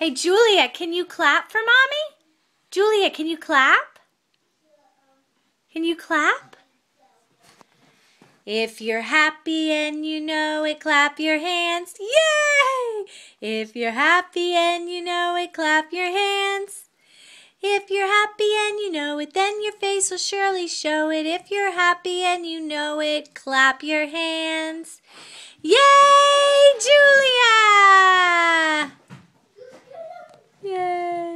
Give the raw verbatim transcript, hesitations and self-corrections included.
Hey, Julia, can you clap for Mommy? Julia, can you clap? Can you clap? If you're happy and you know it, clap your hands. Yay! If you're happy and you know it, clap your hands. If you're happy and you know it, then your face will surely show it. If you're happy and you know it, clap your hands. Yay, Julia! Yay!